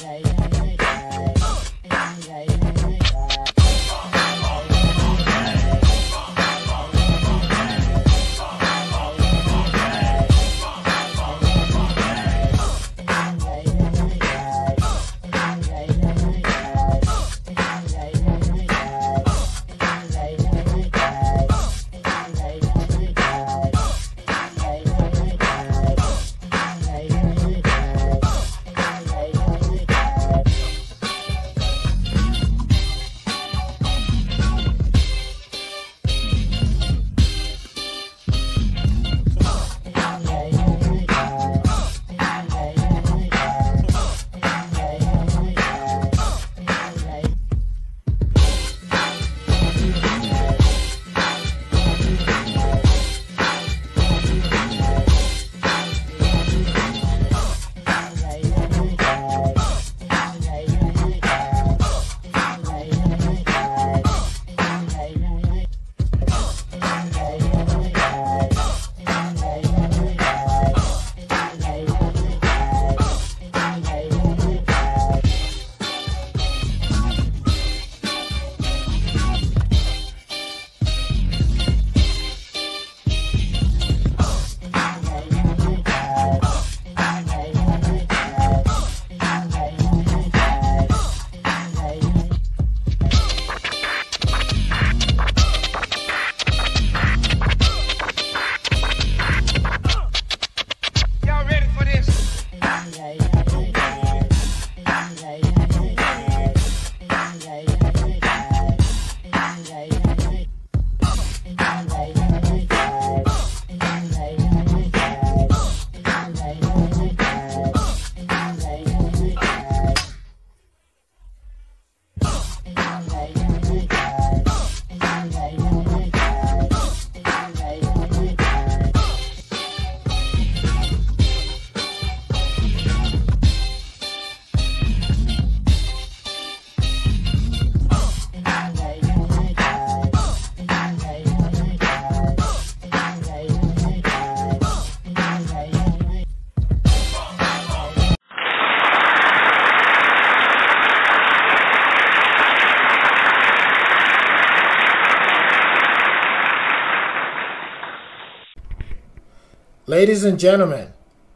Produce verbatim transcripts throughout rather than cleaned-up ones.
Ladies and gentlemen,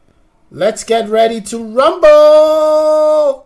let's get ready to rumble!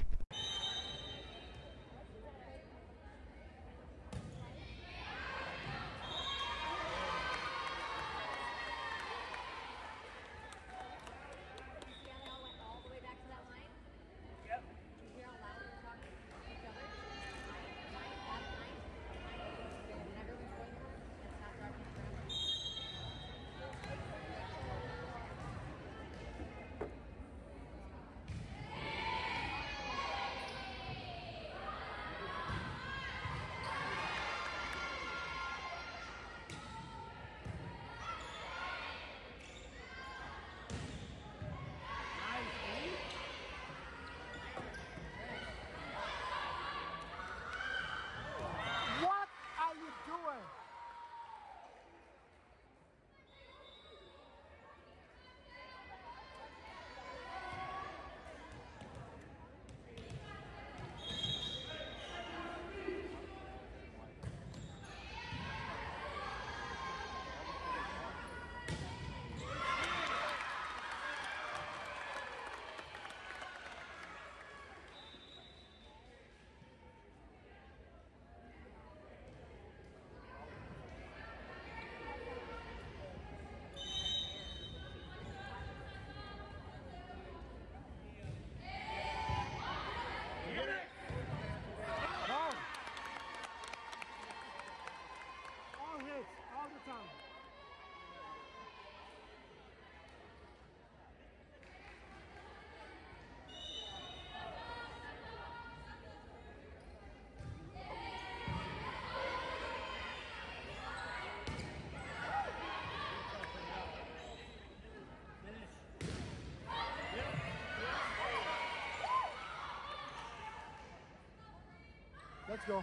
Let's go.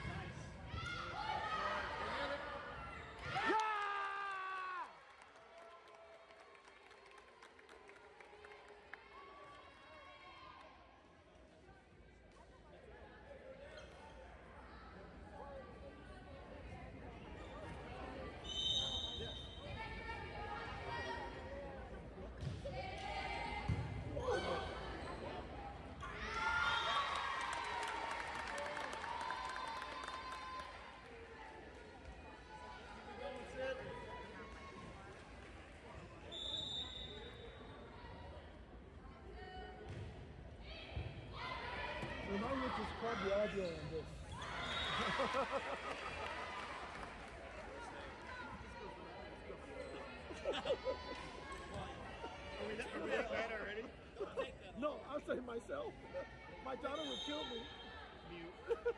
We might need to scrub the audio on this. Are we that, are we that bad already? No, I'm saying myself. My daughter would kill me. Mute.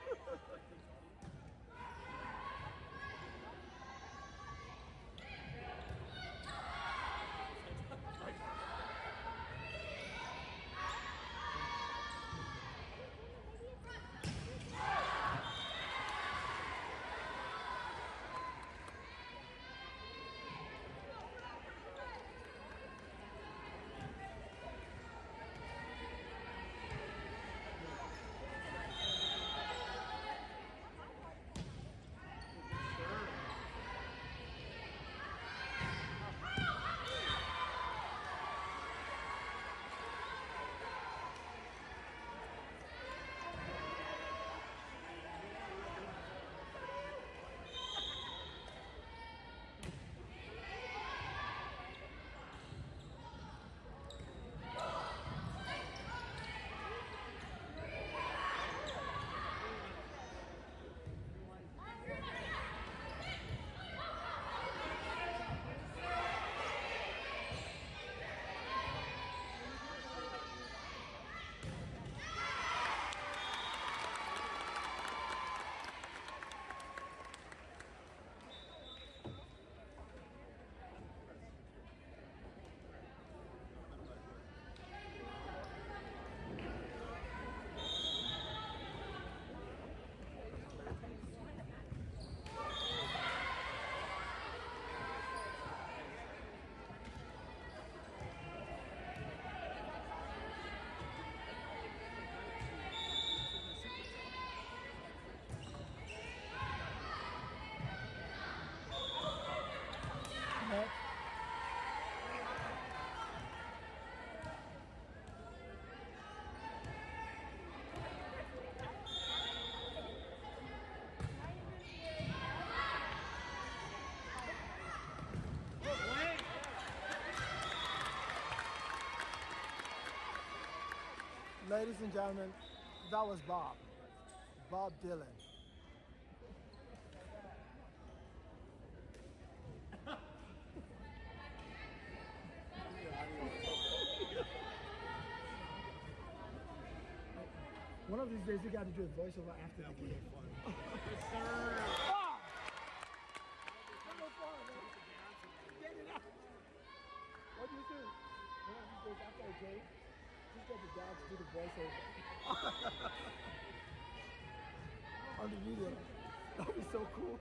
Ladies and gentlemen, that was Bob. Bob Dylan. One of these days you got to do a voiceover after the game. Yes, sir. Ah! No fun, man. Get it out. What do you do? One of these days after a game, just get the dad to do the voiceover. On the video. That would be so cool.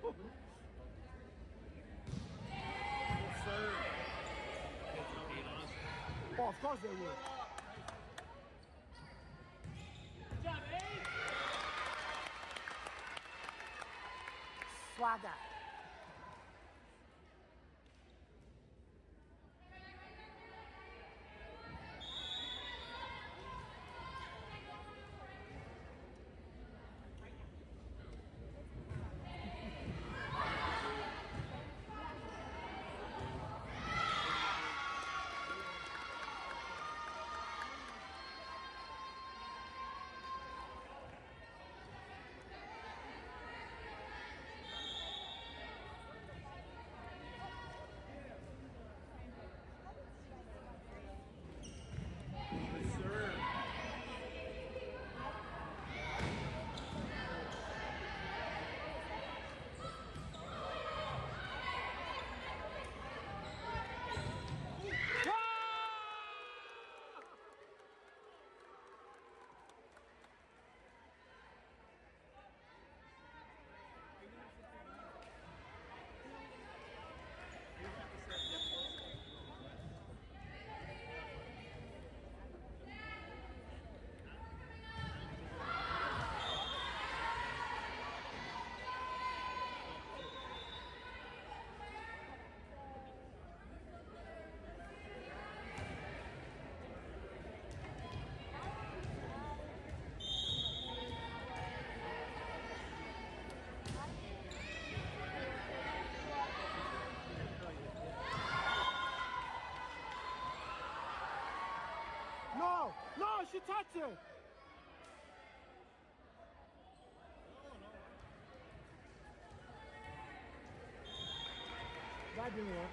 Yes, sir. Oh, of course they would. Good job, Abe! Swagger. No, no, she touched it. That didn't work.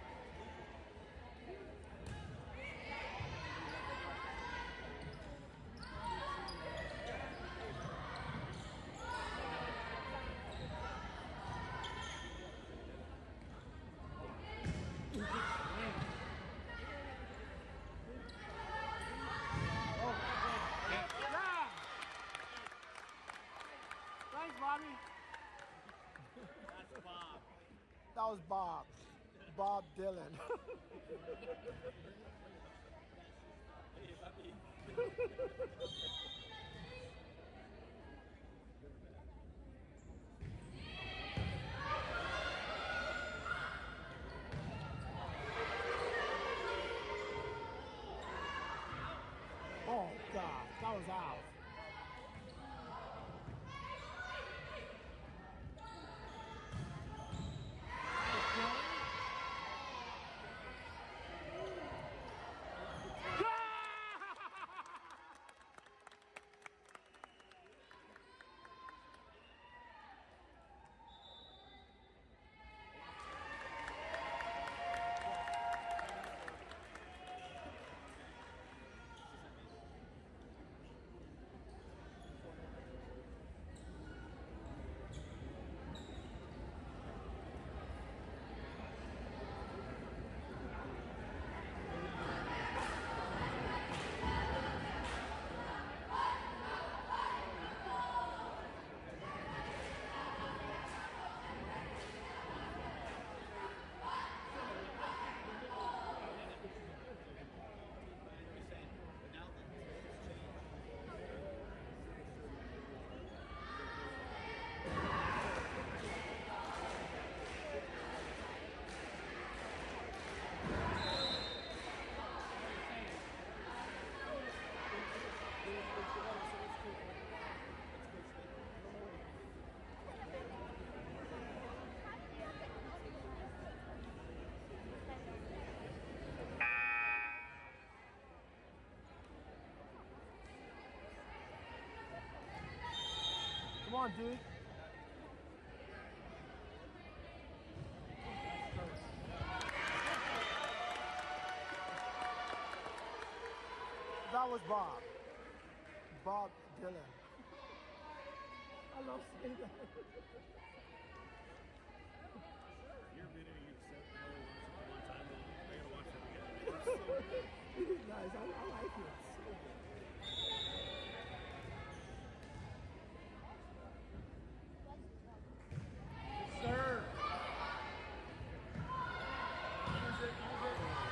Yeah. Thanks, Bobby. That's Bob. That was Bob. Bob Dylan. Oh God, that was out. Come on, dude. That was Bob. Bob Dylan. I love saying that. Your video you accept the only once upon a time, but I gotta watch it again. It's so good. It is nice. I, I like it. It's so good. Sir! Use it, use it.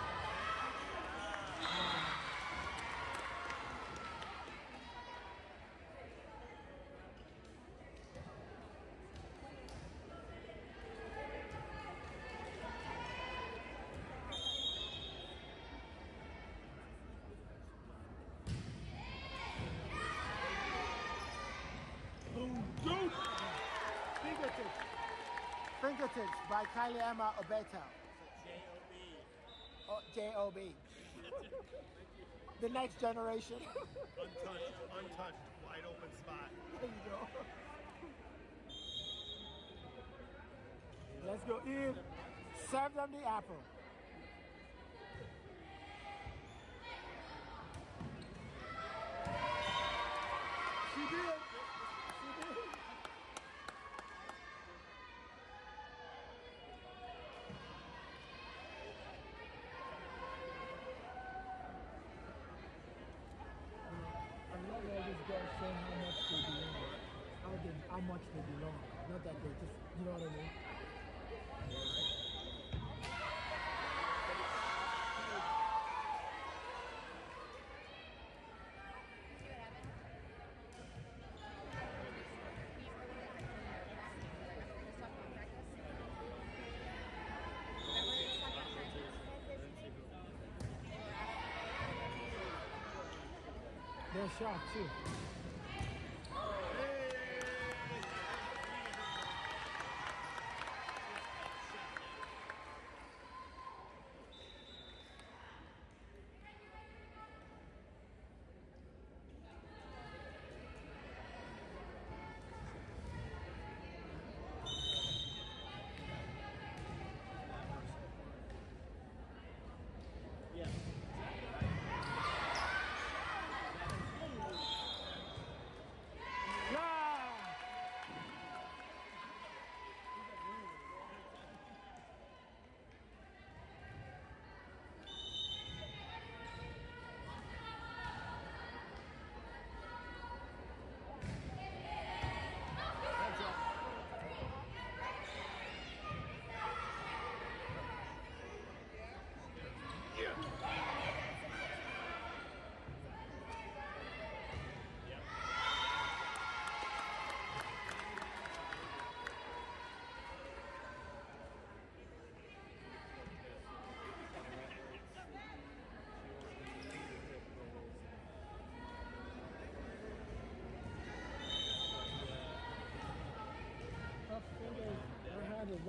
Fingertips. Fingertips by Kylie Emma Obeto. J O B. Oh, J O B. The next generation. Untouched, untouched, wide open spot. There you go. Let's go in. Serve them the apple. She did. She did. I love all these girls saying how much they belong. How, they, how much they belong. Not that they just, you know what I mean? They're shocked too.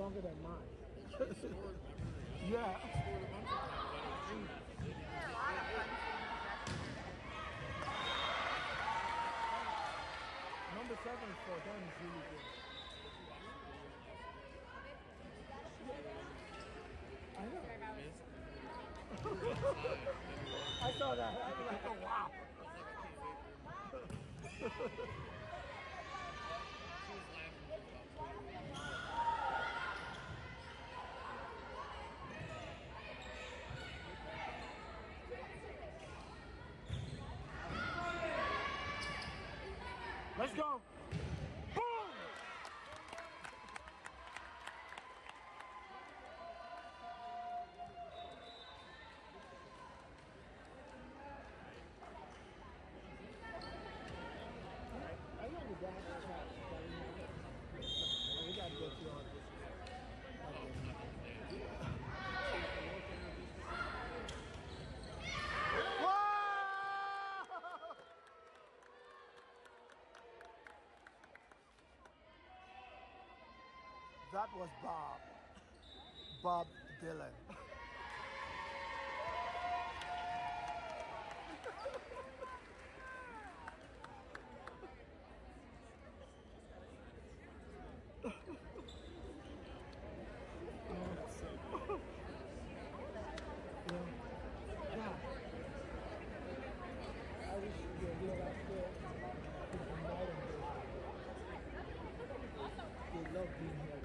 longer than mine. Scored, remember? Yeah. Scored a bunch of times. But it was juniors. There are a lot of fun teams. Number seven for them is really good. I know. Missed. I saw that. I was like, oh wow. Let's go. Boom! I know the guy that's trying to play me. We got to get you on this. Whoa! That was Bob. Bob Dylan. Yeah. I wish you were here out there. They love being here.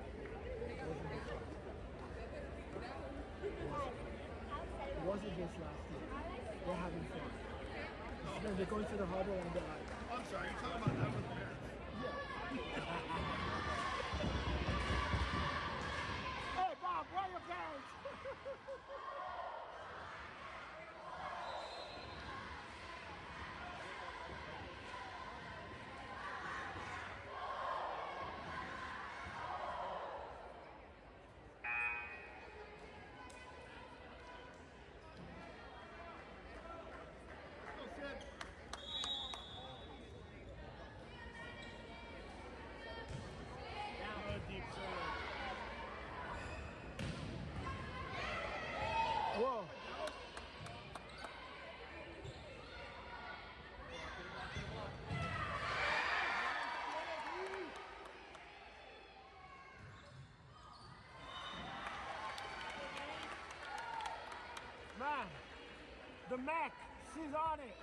It wasn't this last year. They're having fun. Then they're going to the harbor and they're like, I'm sorry, you're talking about that with the Bears. hey Bob, where are your parents? Deep serve. Whoa. Man, the Mac, she's on it.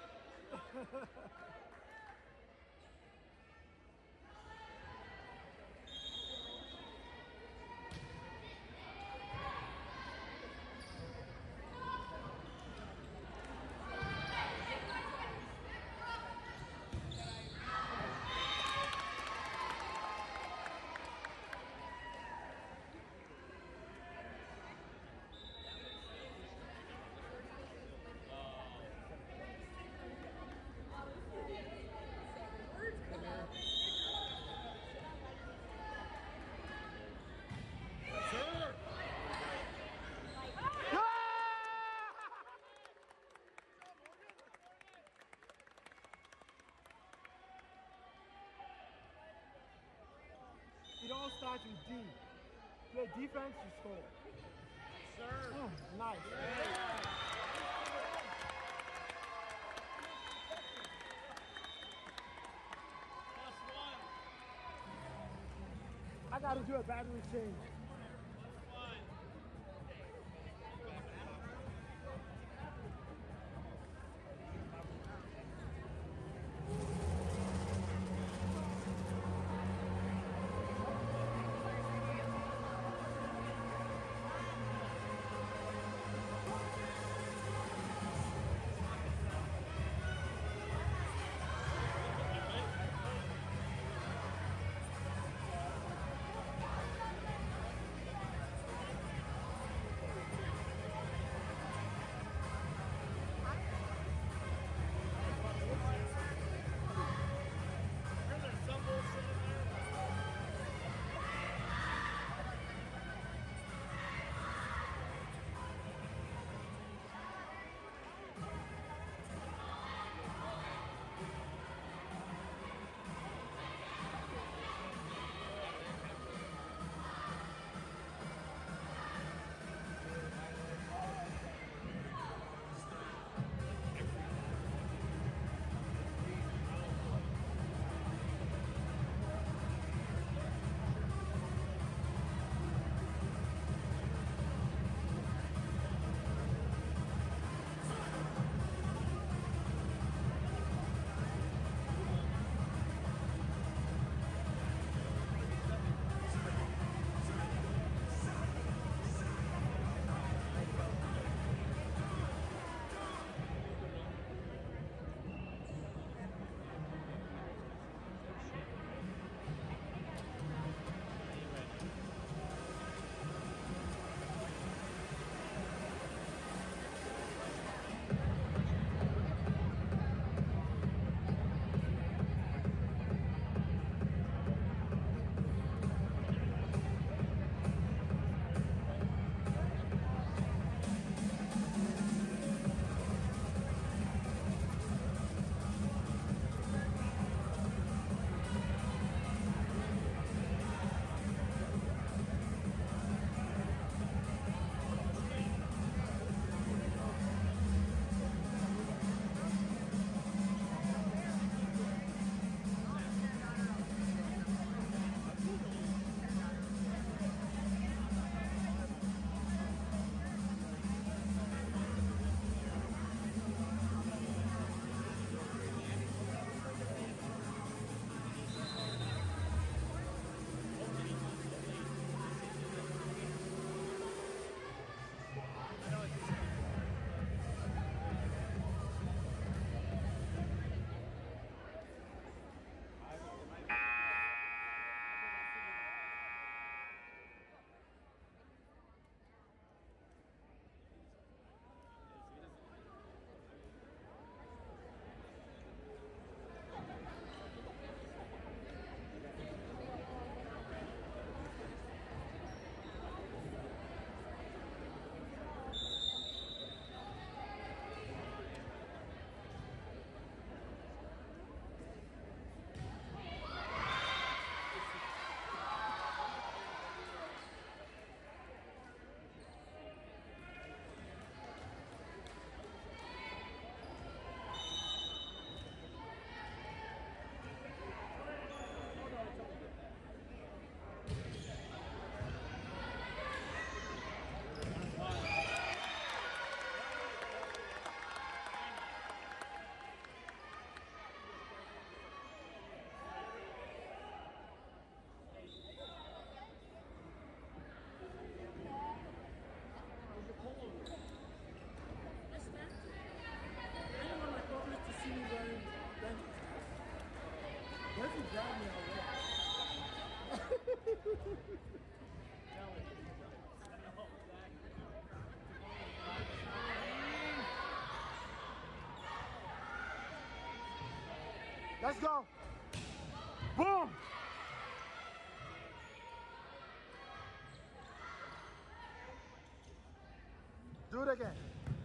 It all starts with D. Play defense, you score. Sir. Oh, nice. Plus one. I gotta do a battery change. Plus one. Let's go. Boom. Do it again.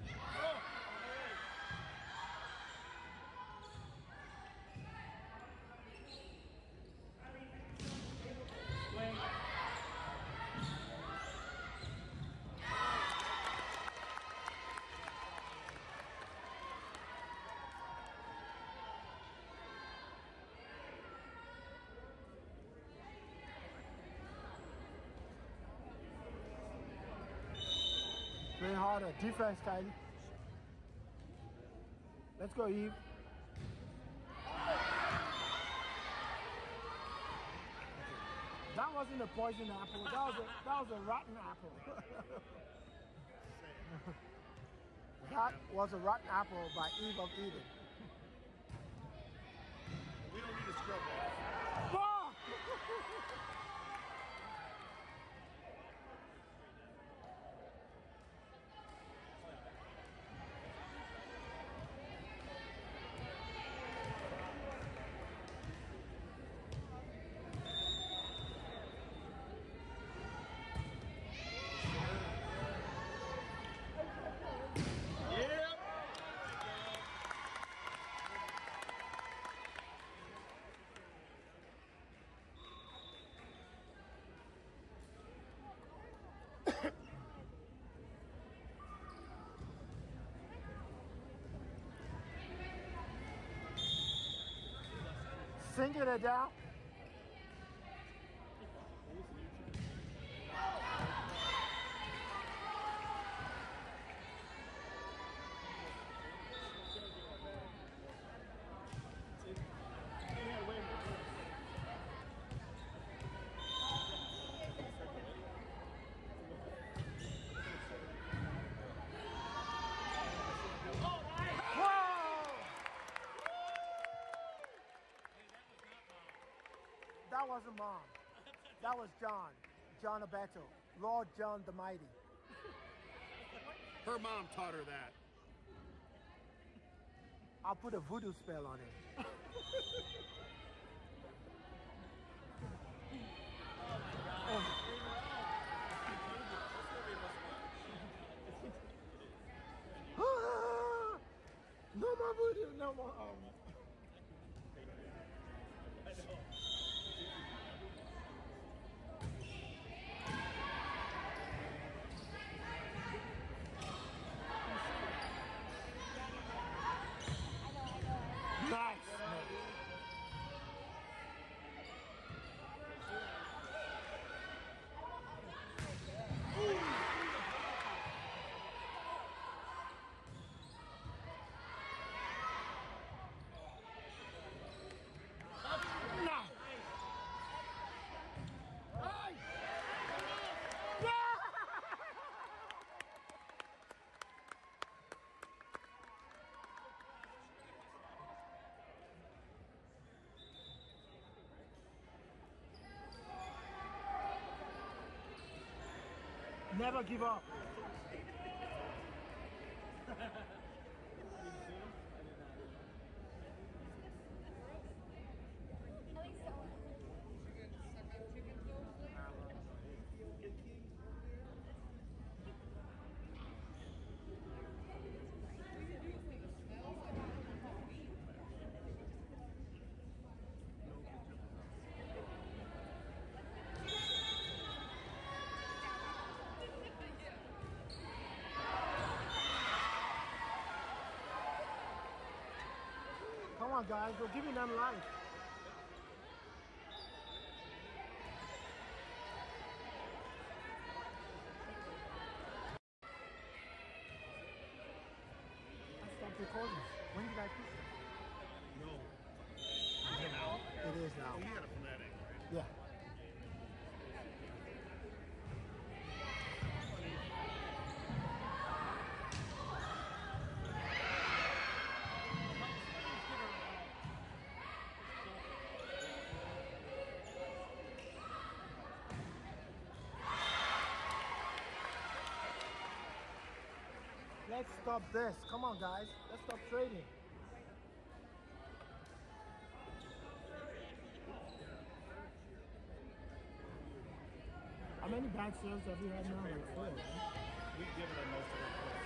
Play harder. Defense, Kylie. Let's go, Eve. That wasn't a poison apple. That was a, that was a rotten apple. That was a rotten apple by Eve of Eden. We don't need a scrub ball. Sink it down. That wasn't Mom. That was John. John Abeto. Lord John the Mighty. Her mom taught her that. I'll put a voodoo spell on it. Oh. No more voodoo, no more. Um. I know. Nice. Never give up. Come on, guys, we're giving them life. I stopped recording. When did I push it? No. Is it now? It is now. Oh, you got it from that angle, right? Yeah. Let's stop this. Come on, guys. Let's stop trading. many bad serves have you had now? Like four, right? We've given them most of their points.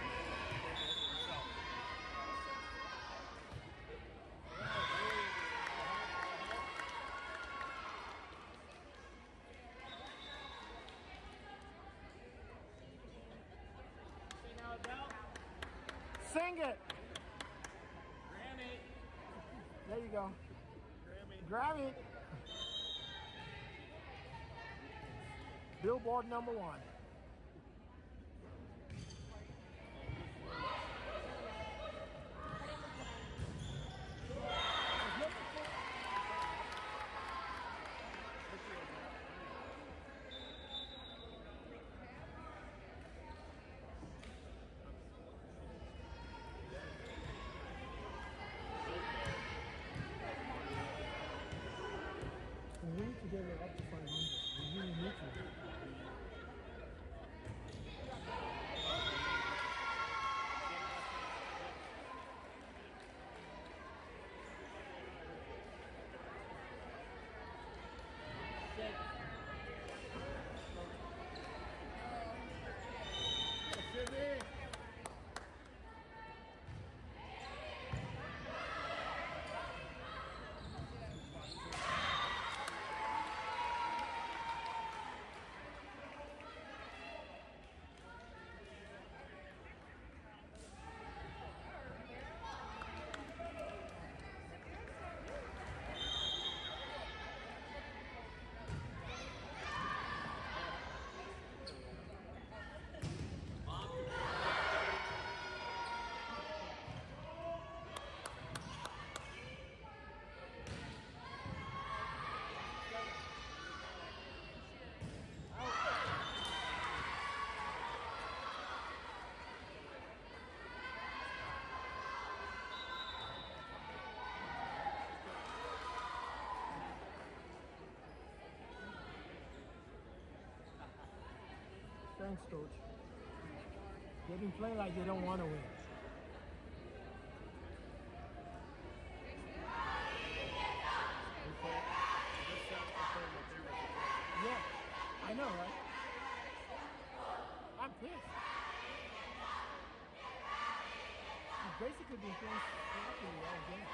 Sing it. Grammy. There you go. Grammy. Grammy. Billboard number one. We need to get it up to five hundred. We really need to. Thanks, coach. They didn't play like they don't want to win. Yeah, I know, right? I'm pissed. He's basically been playing sloppily all game.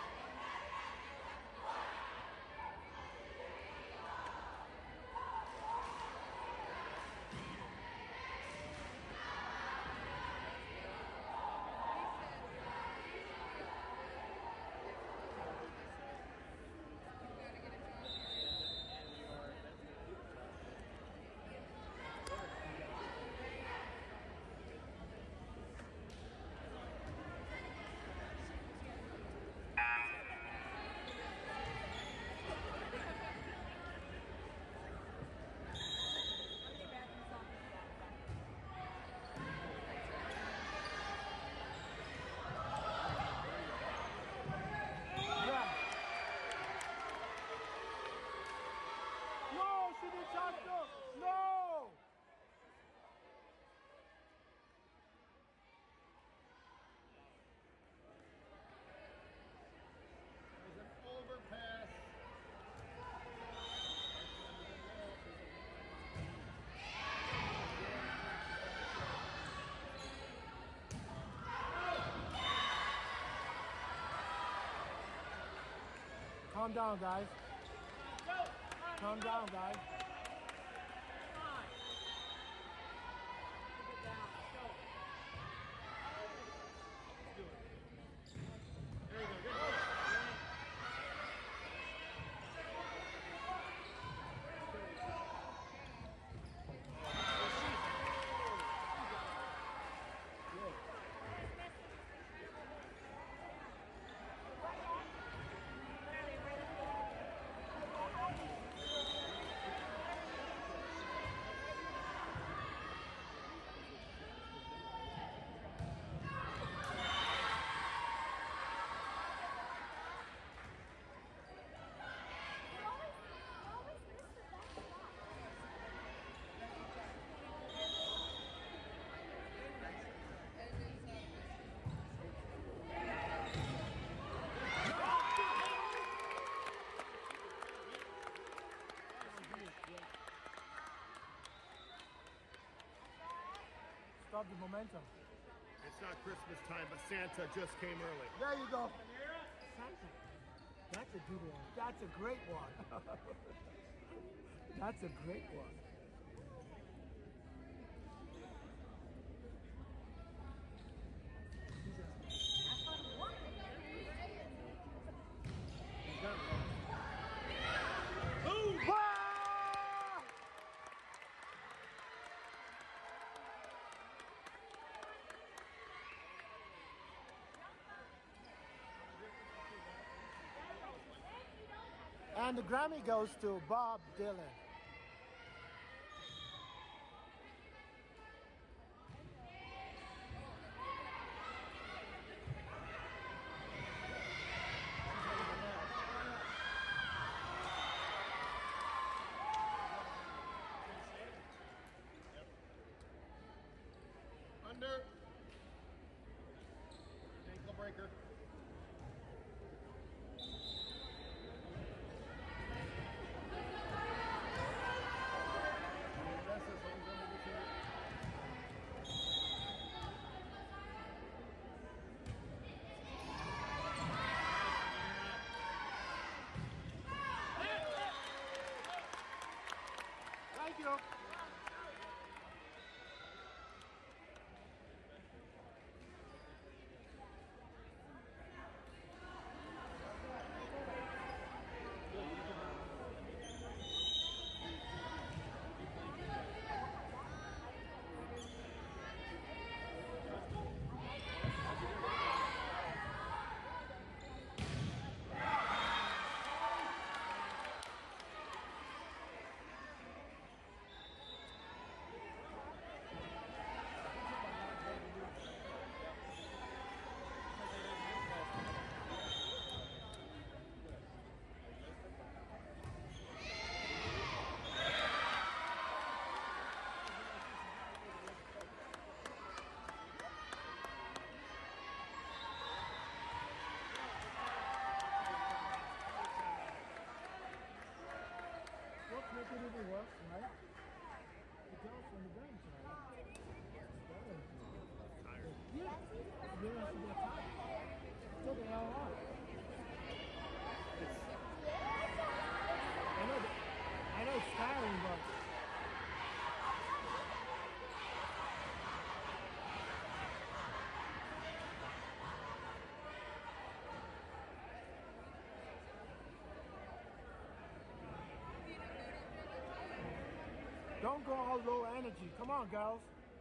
No! There's an overpass. Calm down, guys. Calm down, guys. love the momentum. It's not Christmas time, but Santa just came early. There you go. Santa. That's a good one. That's a great one. That's a great one. And the Grammy goes to Bob Dylan. Under. Ankle breaker. Thank you. What's making it even worse, right? The girls from the bench, right? Tired. Yeah. You don't have to get tired. Took an hour off. I know, that, I know it's tiring, but don't go all low energy. Come on, girls.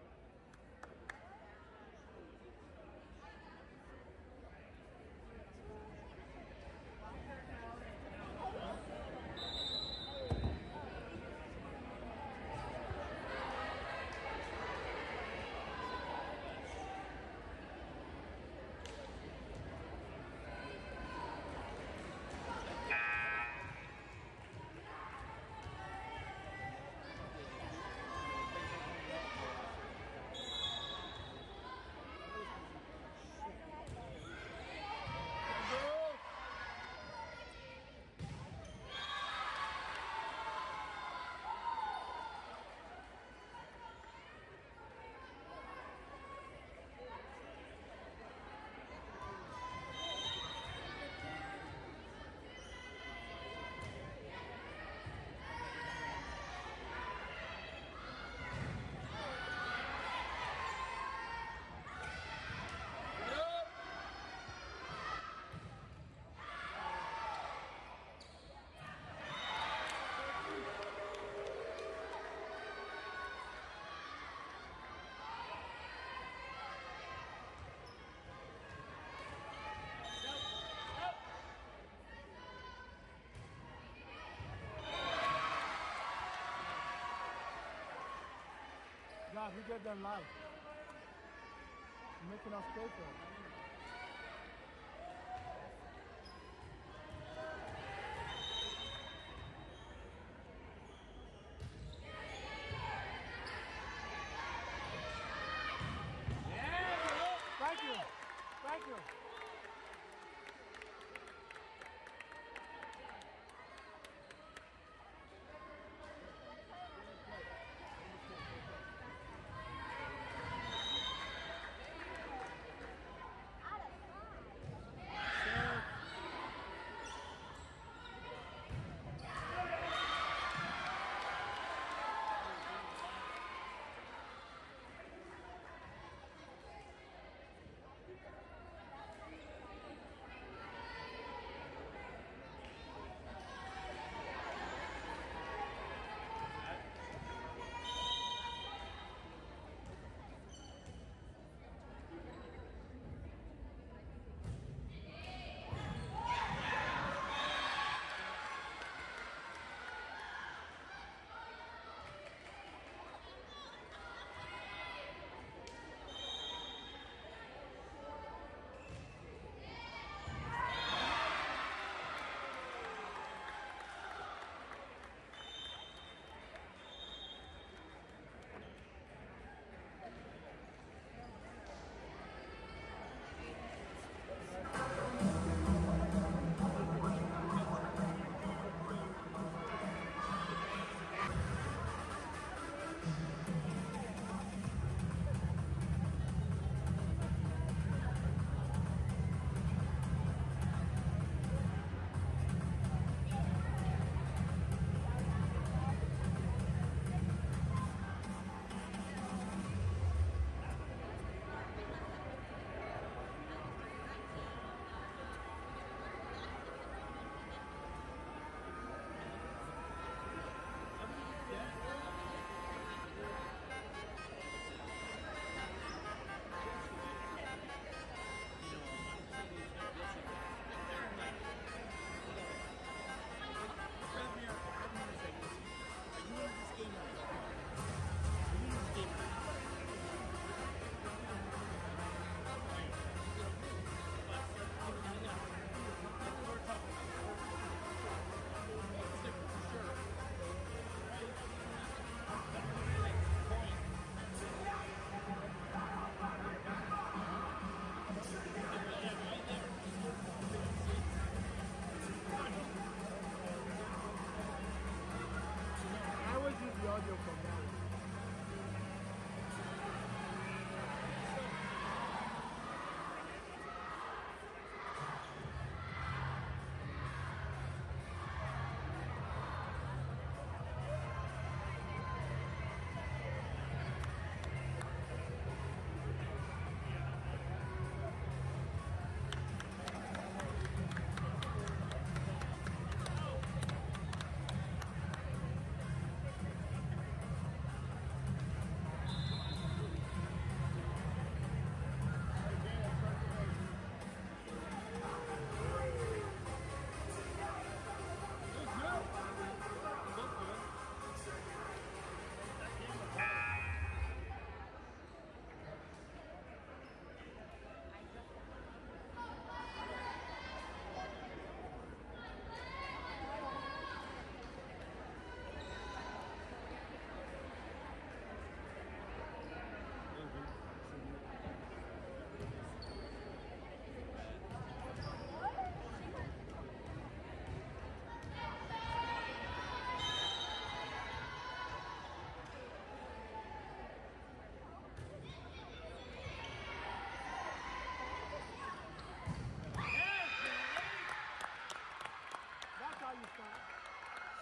God, we get them live. You're making us pay for it. Thank you. Thank you.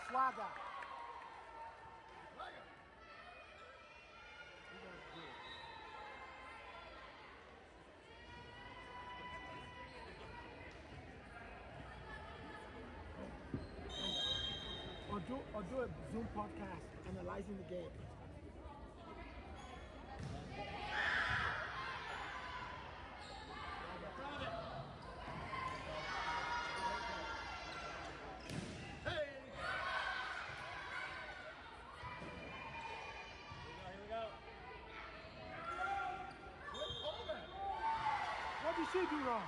Flaga. Or do, or do a Zoom podcast analyzing the game. What did she do wrong?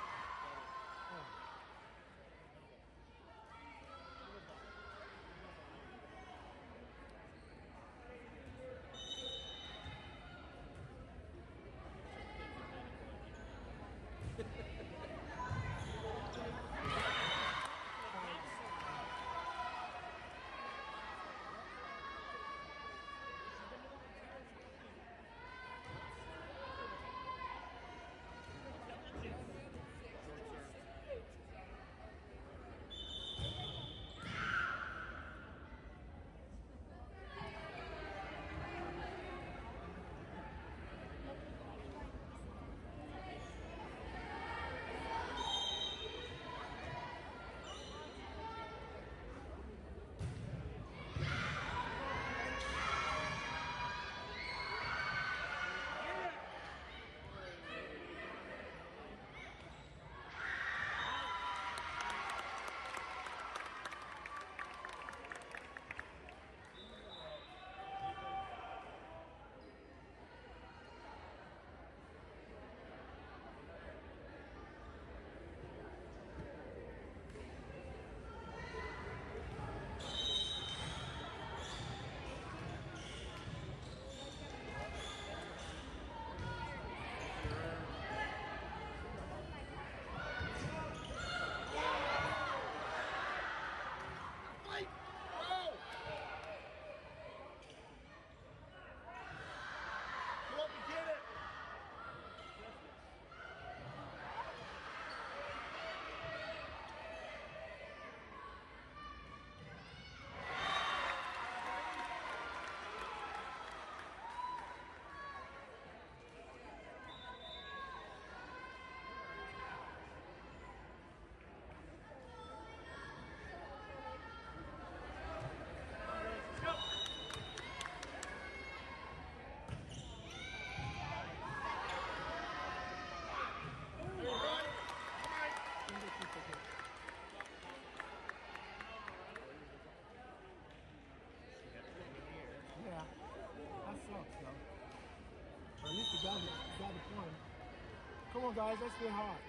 Yeah, that sucks, though. But at least you got it. You got the point. Come on, guys, let's get hard.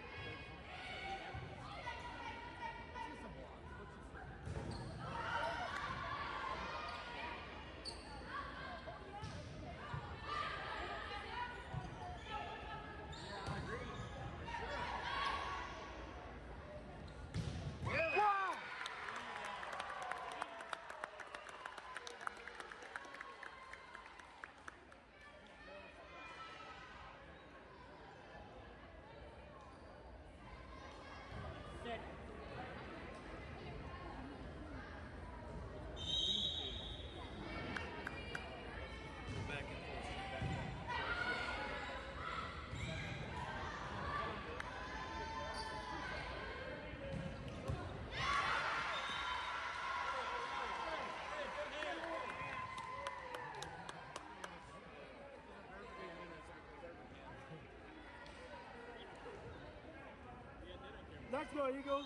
Let's go, Eagles.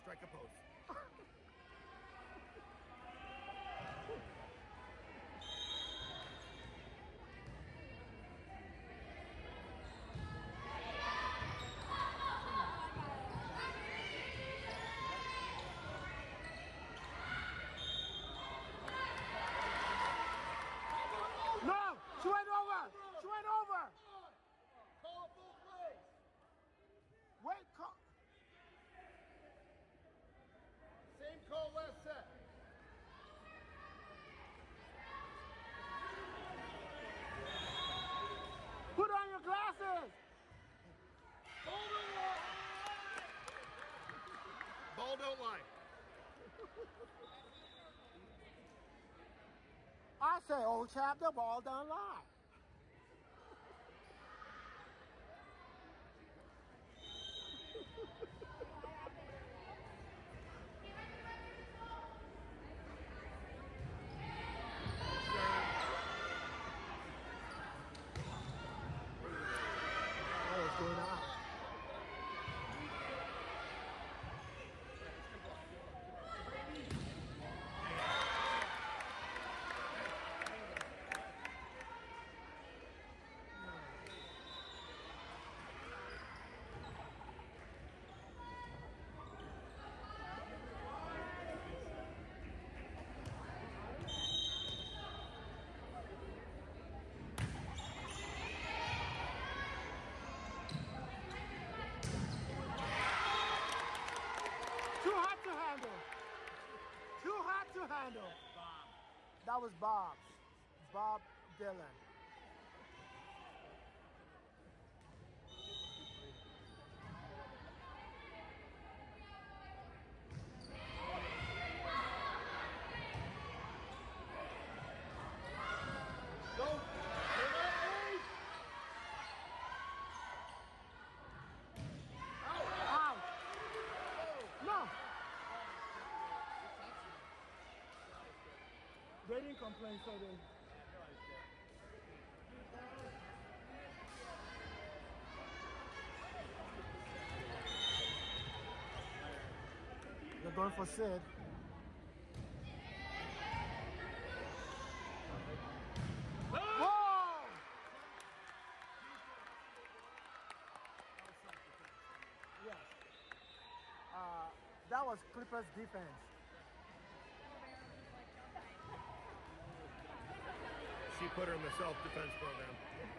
strike a pose. No! She went over! She went over! Call full plays. Wait, call. Same call last set. Put on your glasses! Ball don't lie. I say, old chap, the ball don't lie. What is going on? Too hot to handle. Bob. That was Bob. Bob Dylan. Go. Out. No. They didn't complain, so they. They're going for Sid. Whoa! Yes. Uh, that was Clippers defense. She put her in the self-defense program.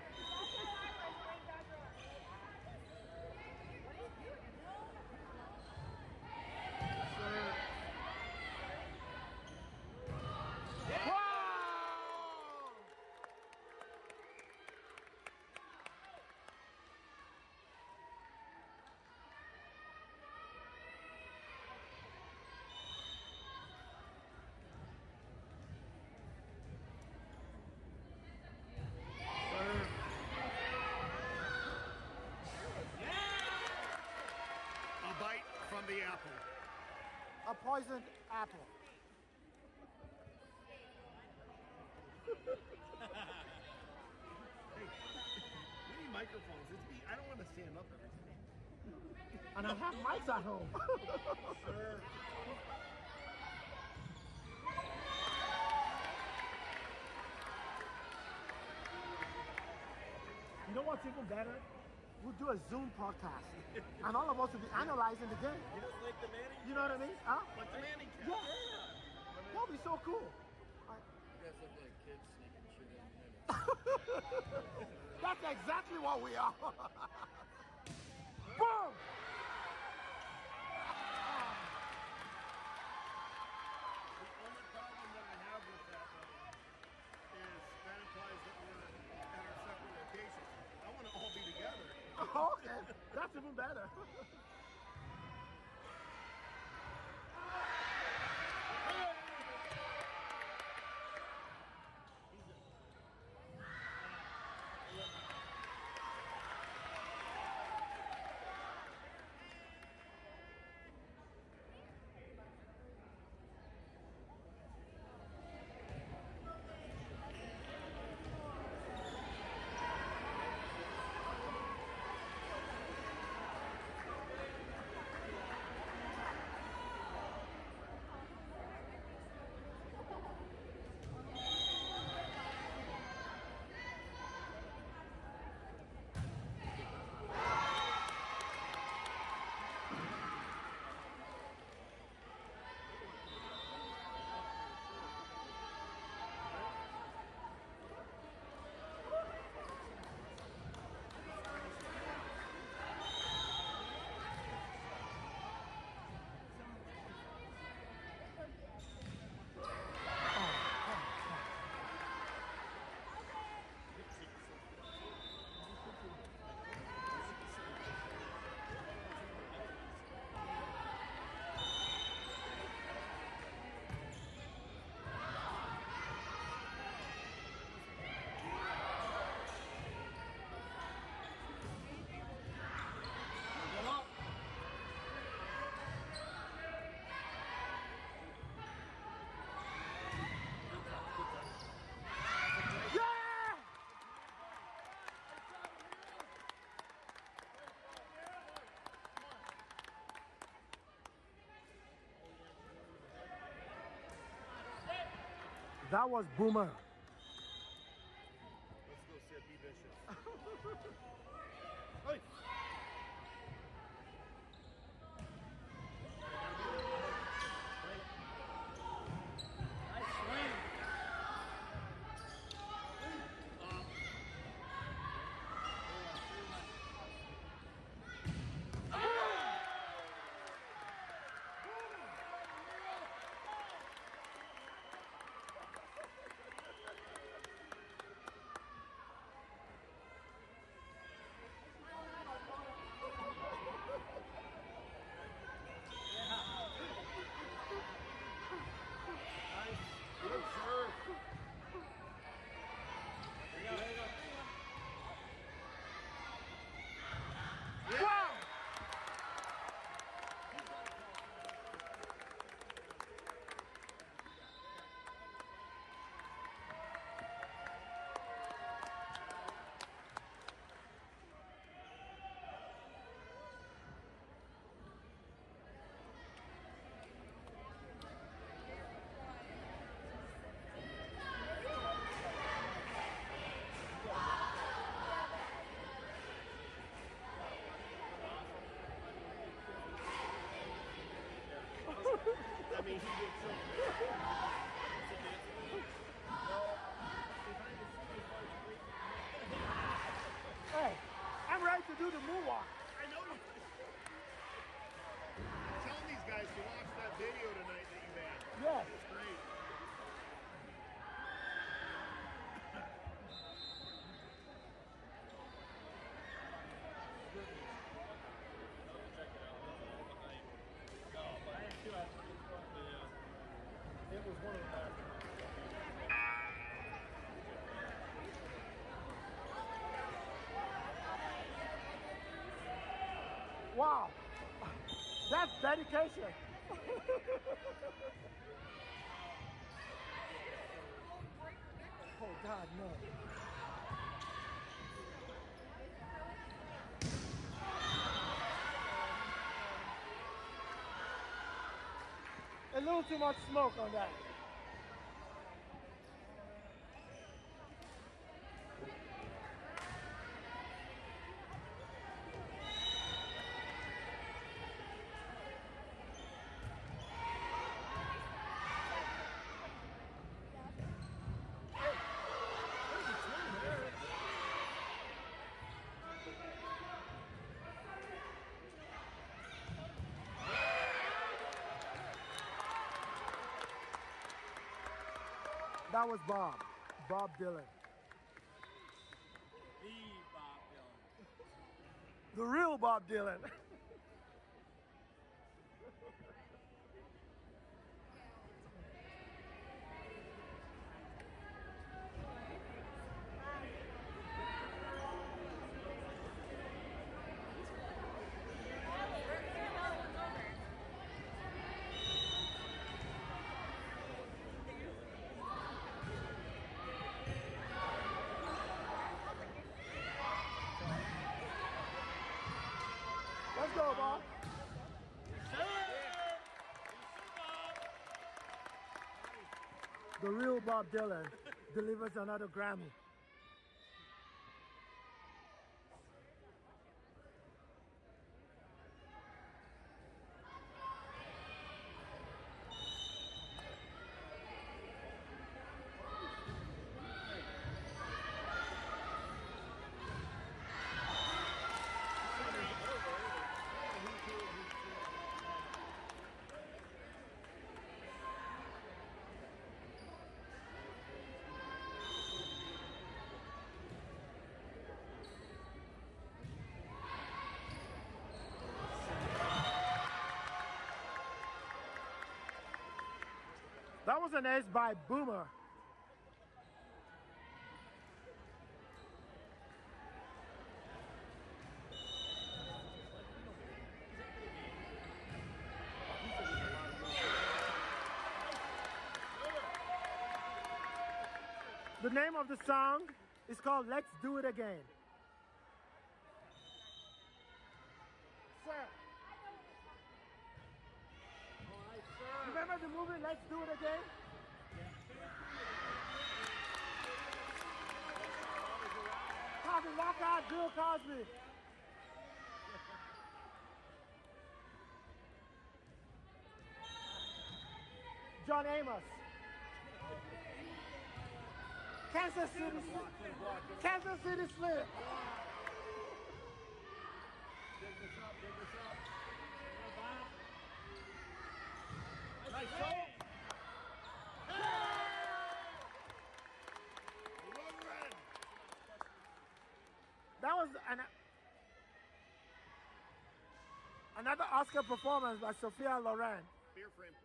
A bite from the apple. A poisoned apple. Hey, we need microphones. It's me. I don't want to stand up every time. And I have mics at home. Sir. You know what's even better? We'll do a Zoom podcast. And all of us will be analyzing the game. Just like the Manning. You know what I mean? Huh? Like the Manning cast. Yeah. That'll be so cool. I- You guys look like kids sneaking shit in. That's exactly what we are. Boom! The only problem that I have with that, though, is that implies that we're at our separate locations. I want to all be together. Okay, that's even better. That was Boomer. Let's go sit, be vicious. Hey! Nice swing. Good serve. There you go, there you go. Wow! I mean, he did so. Hey, I'm ready to do the moonwalk. I know you. Telling these guys to watch that video tonight that you made. Yes. It's great. It was one of the best. Wow, that's dedication. Oh God, no. A little too much smoke on that. That was Bob, Bob Dylan. The Bob Dylan. The real Bob Dylan. Let's go, Bob. The real Bob Dylan delivers another Grammy. That was an ace by Boomer. The name of the song is called Let's Do It Again. Sir. Remember the movie Let's Do It Again? Yeah. Cosby, walk out, Bill Cosby. John Amos. Kansas City. Kansas City Slim. Dig this up, dig this up. Nice shot. That was an, another Oscar performance by Sophia Loren. Beer frame.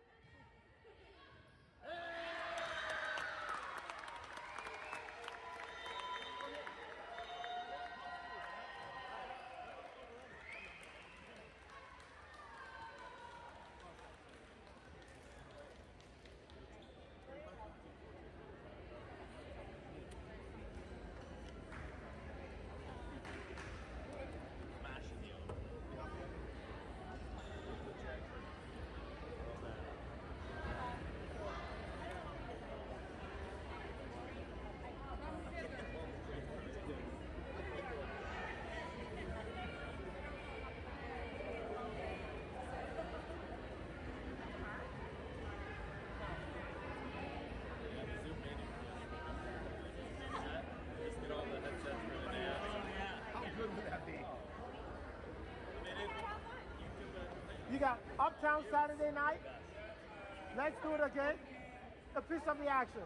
You got Uptown Saturday night. Let's do it again. A piece of the action.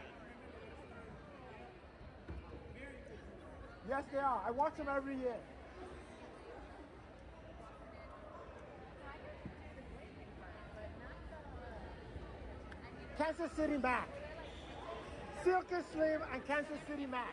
Yes, they are. I watch them every year. Kansas City Mac. Silky Slim and Kansas City Mac.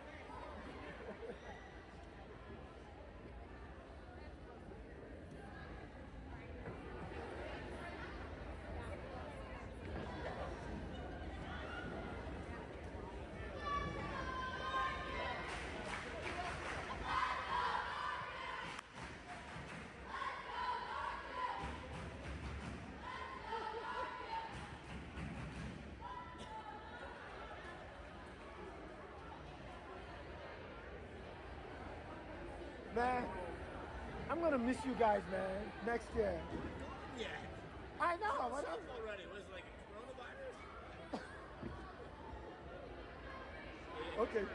Man, I'm gonna miss you guys, man, next year. Yeah. I know. What Stuff already. Was it like coronavirus? Okay.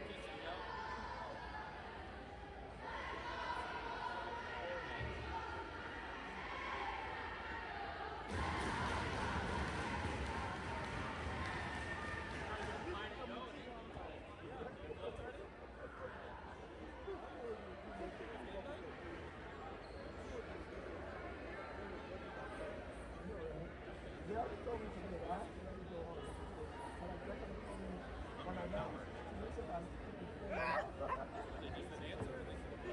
They already told me to do it. I have to let it go on. But I definitely told me when I know. This is about Did you just an answer? Or they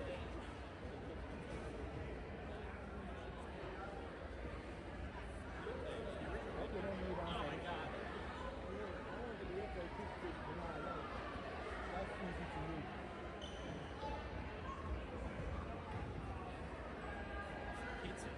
Oh my God. That's easy to me. Pizza.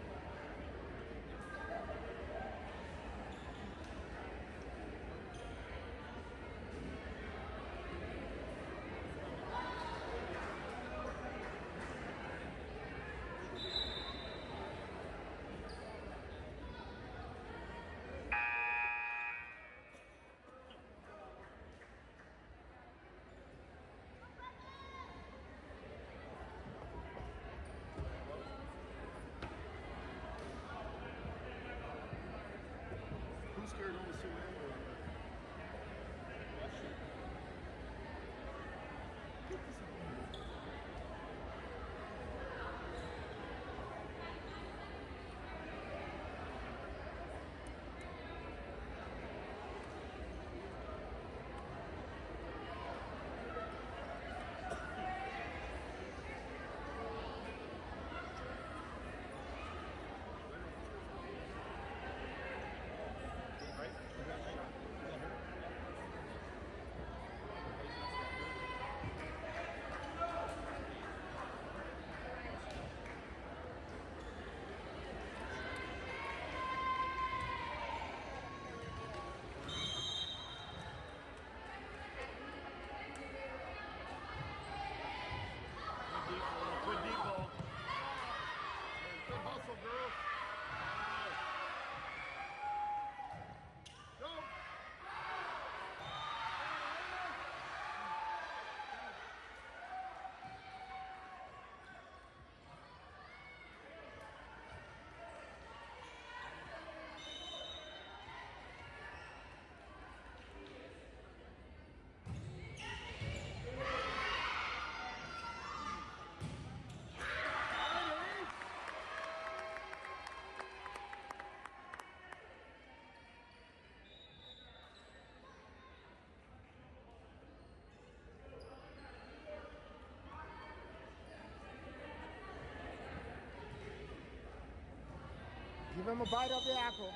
Give him a bite of the apple.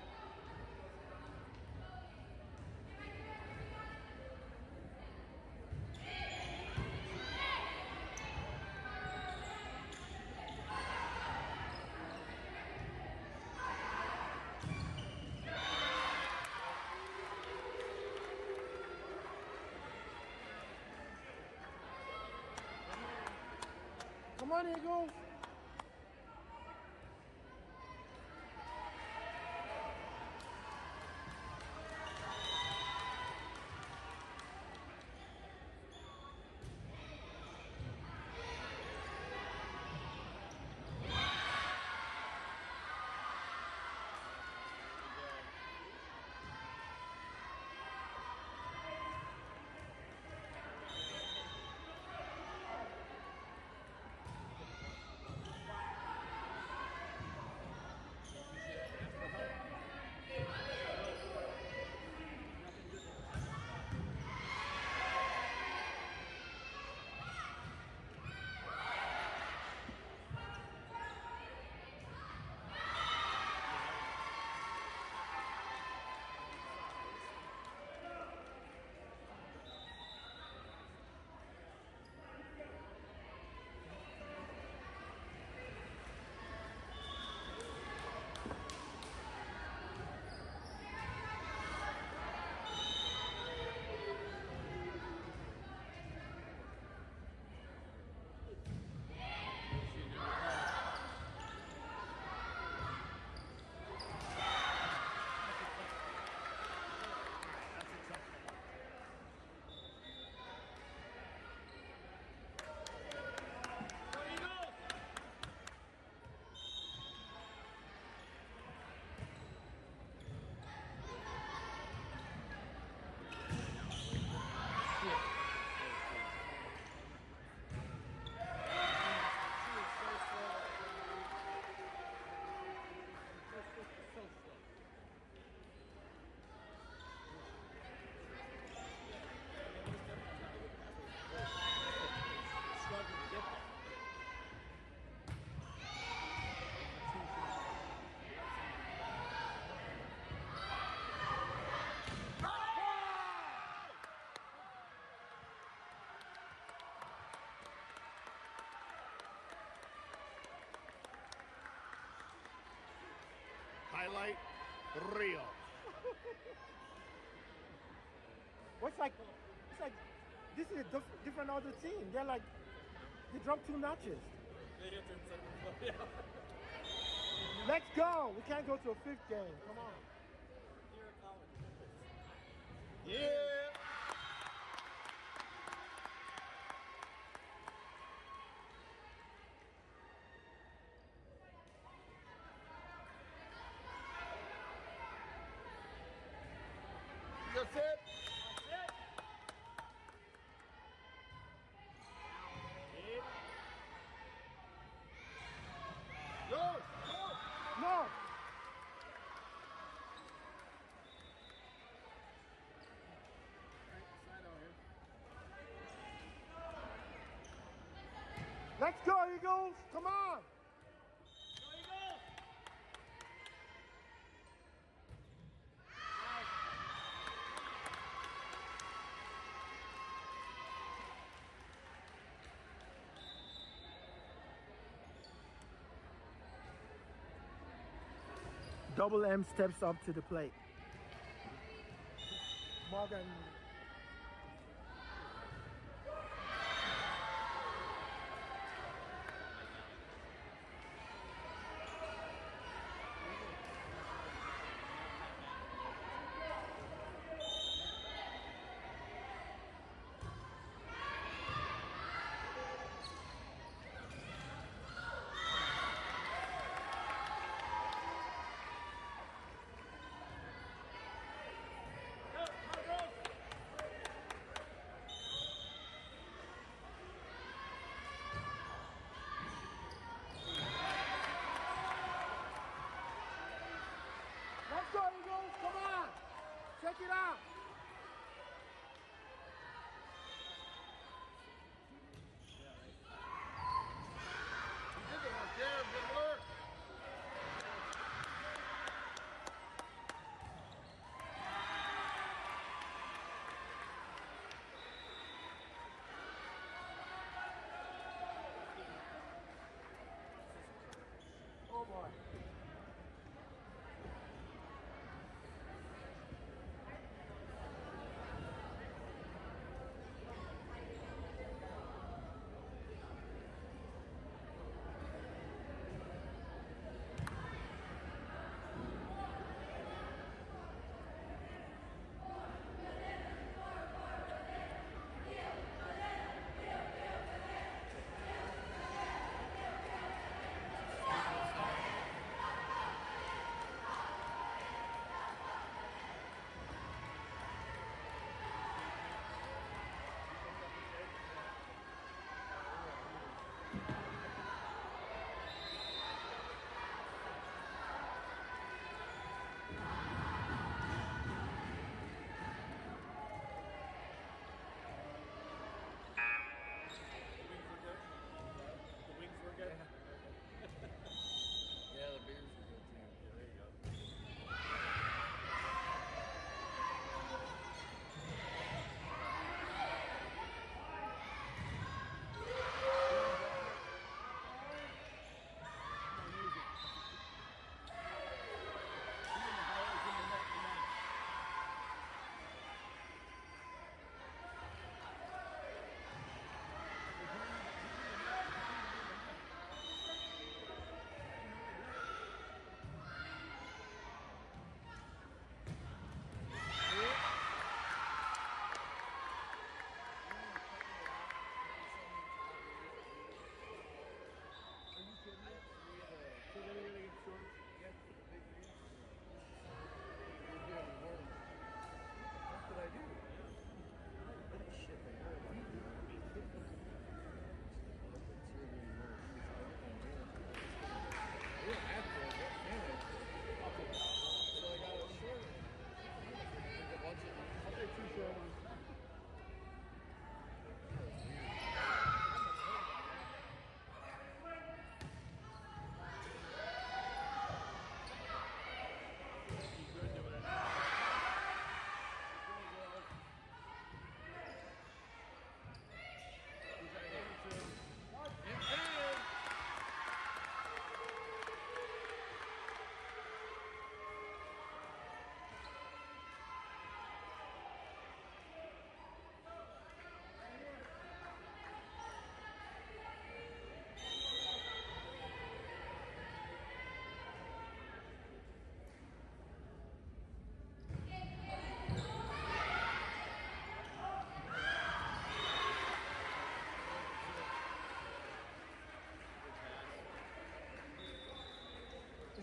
Come on, Eagles. Highlight reel. What's like? It's like this is a diff- different other team. They're like they dropped two notches. Let's go. We can't go to a fifth game. Come on. Yeah. That's it. Go. Go. No. Let's go, Eagles. Come on. Double M steps up to the plate. Morgan. Let's go, Eagles. Come on. Check it out. Good work there. Good work.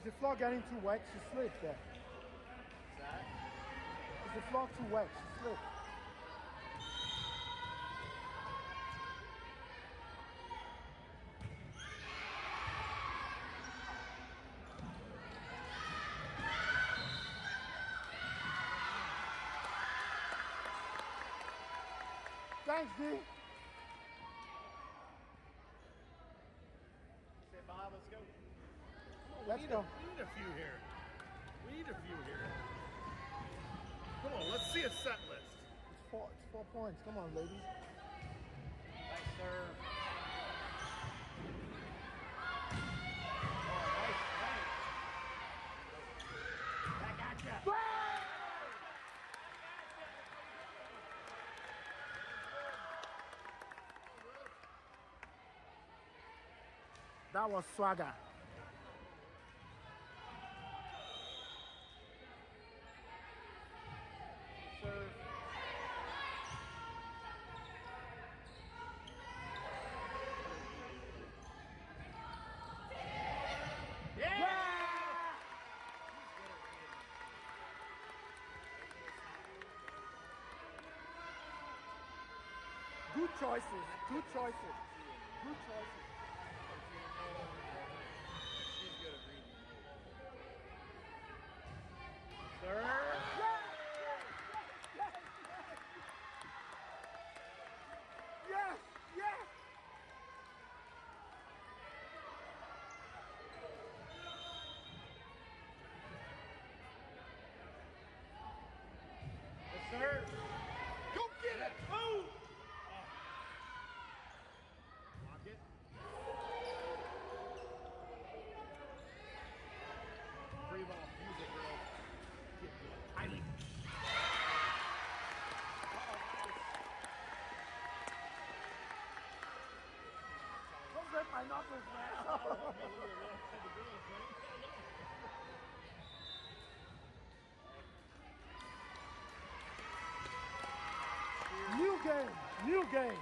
the floor getting too wet? She slipped there. What's that? Is the floor too wet? She slipped. Thanks, D. Say, Bob, let's go. Let's we go. A, we need a few here. We need a few here. Come on, let's see a set list. It's four, it's four points. Come on, ladies. Nice serve. That was swagger. Serve. Good choices. Good choices. Good choices. She's good at reading. Serve. Yes, yes. The serve. Go get it! Move! Lock it. Free ball. Use it, girl. Get good. Highly. Don't break my knuckles, man. New game. New game.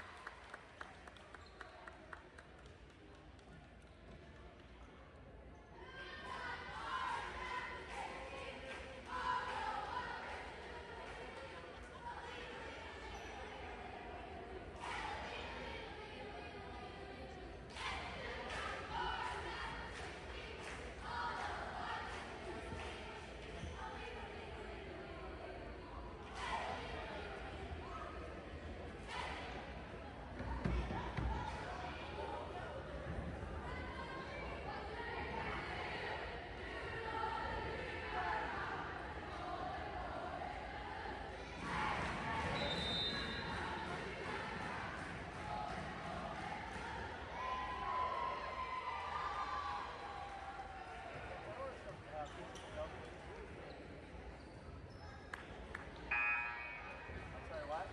I'm sorry, what?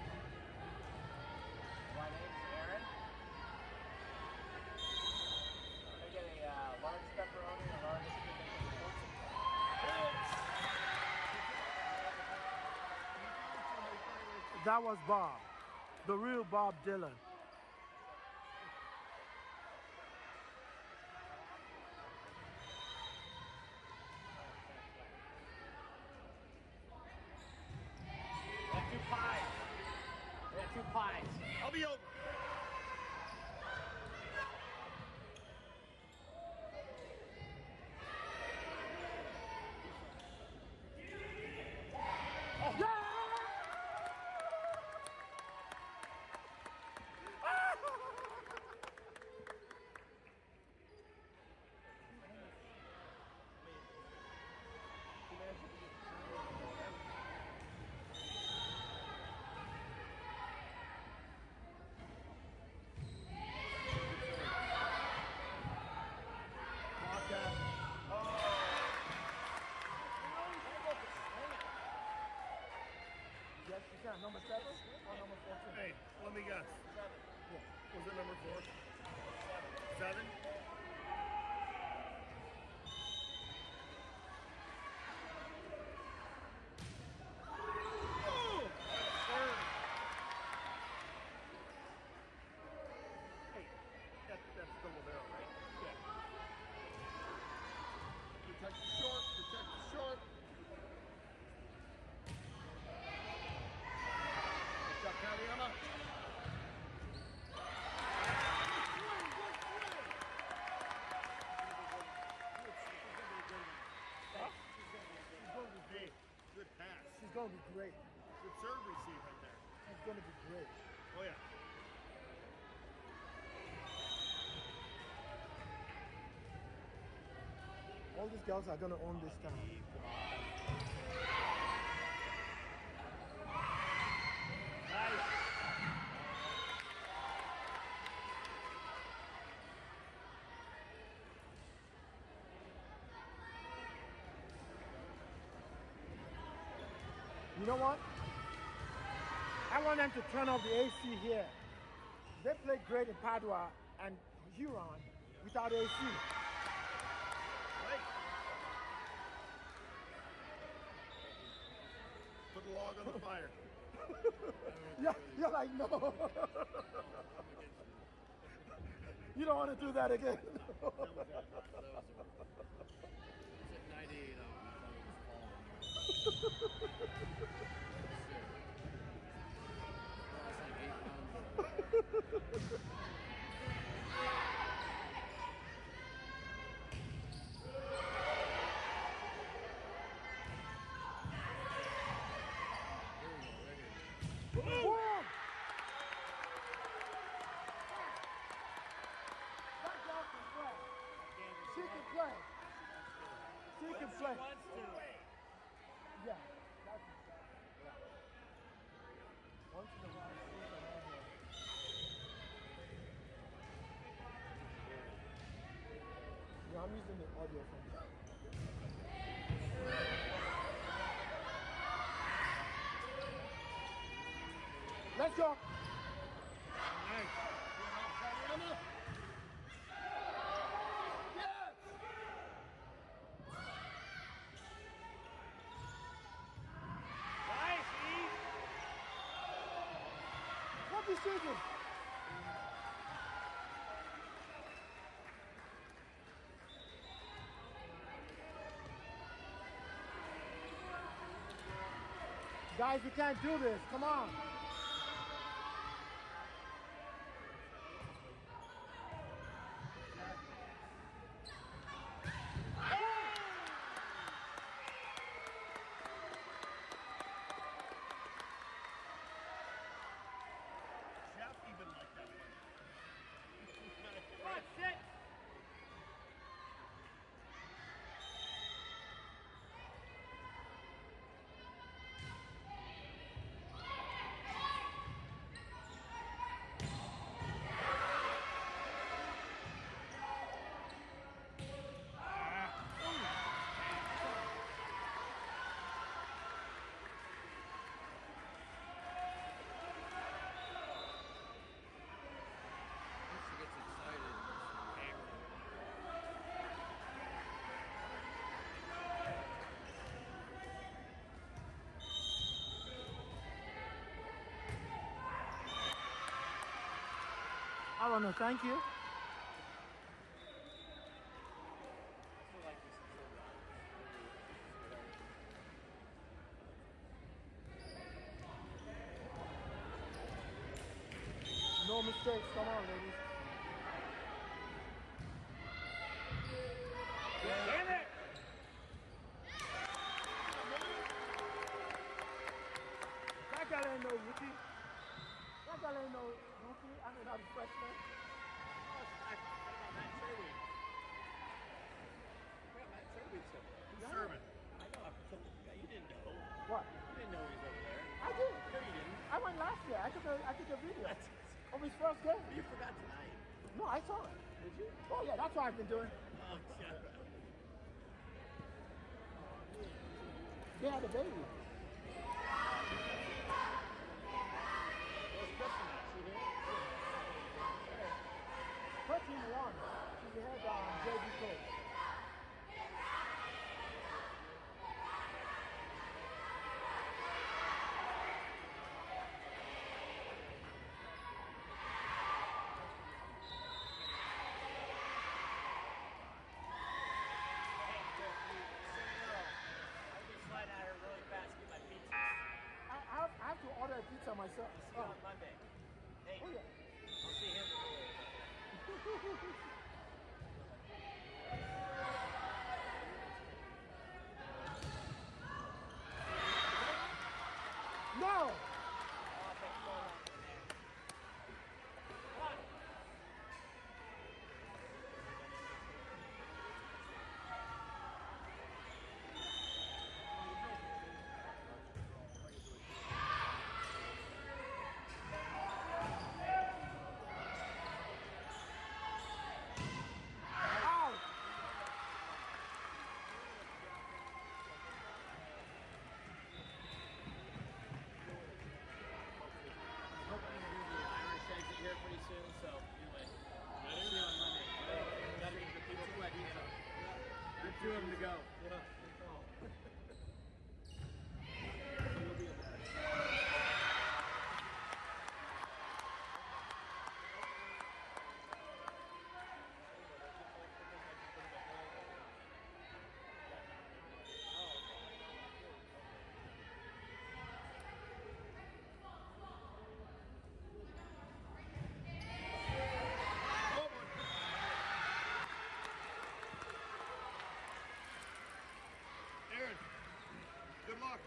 My name's Aaron. Can I get a uh, large pepperoni and a large chicken bacon? That was Bob. The real Bob Dylan. We have two pies. We have two pies. I'll be over. Yes, you can. Number seven or number fourteen? Hey, let me guess. Yeah. Was it number four? Seven? Oh! Hey, that, that's double barrel, right? Yeah. going to be great. Good serve receive right there. It's going to be great. Oh, yeah. All these girls are going to own this town. You know what? I want them to turn off the A C here. They play great in Padua and Huron without A C. Right. Put the log on the fire. Yeah, you're like, no. You don't want to do that again. That was it. That was it. It's at ninety-eight out. I thought it was falling. Lost like eight pounds. Boom! That girl can play. She can play. She can play. Wants to. Yeah, that's yeah. Once in a while, she's around here. Yeah, I'm using the audio from that. Let's go. Nice. Nice, Eve. What is shooting? Guys, we can't do this. Come on. Jeff even like that one. Come on, sit. She gets excited. I don't know. Thank you. I feel like this is No mistakes. Come on, ladies. Damn it! That guy ain't no rookie. That guy ain't no rookie. I mean, not a freshman. Oh, I forgot about Matt Sherwood. I forgot Matt Sherwood's up there. Servant. I know. I forgot. You didn't know. What? You didn't know he was over there. I did. No, you didn't. I went last year. I took a, I took a video of his first game. You forgot tonight. No, I saw it. Did you? Oh yeah, that's what I've been doing. Oh, shut up. They had a baby. What's Kristen at? She here? Her team won. She's the head um, J V coach. Slide at her really fast, get my pizza. I, I, have, I have to order a pizza myself. See you Oh, on Monday. Hey, oh yeah. I'll see him Good luck.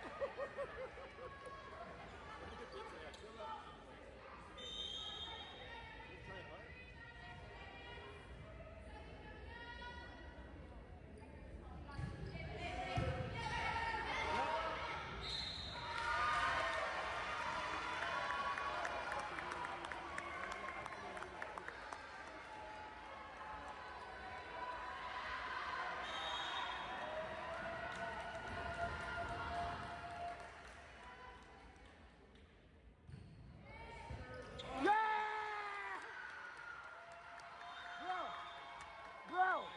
Bro!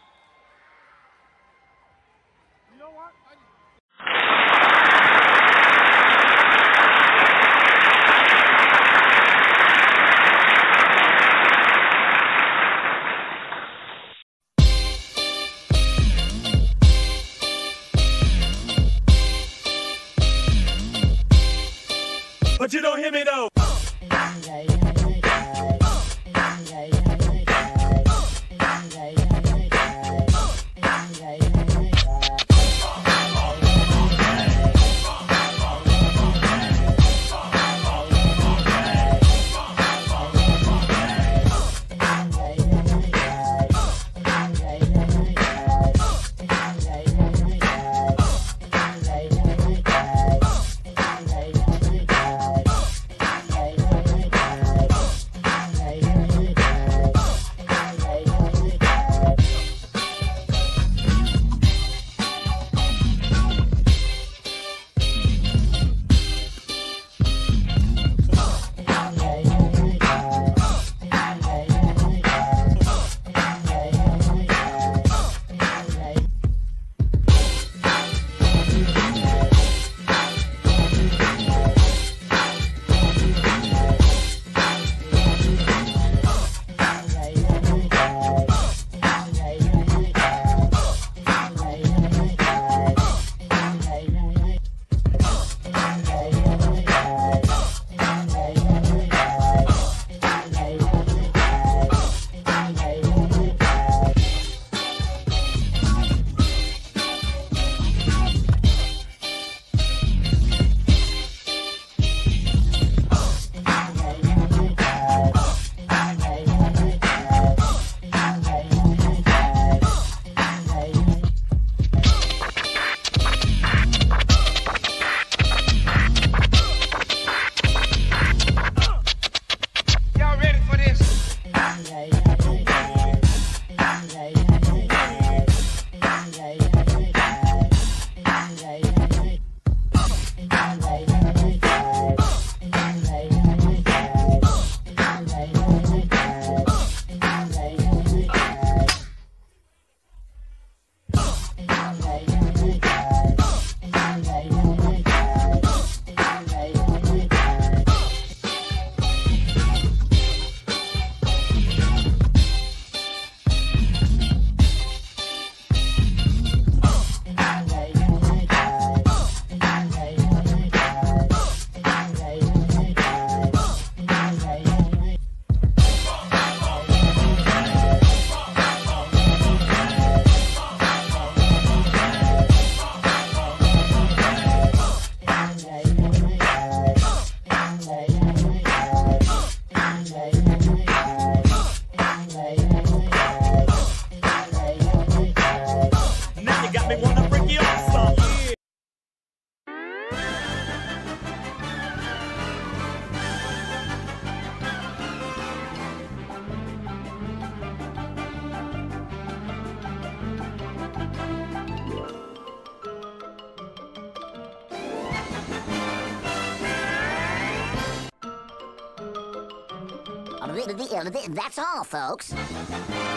You know what? I But you don't hear me though. That's all, folks.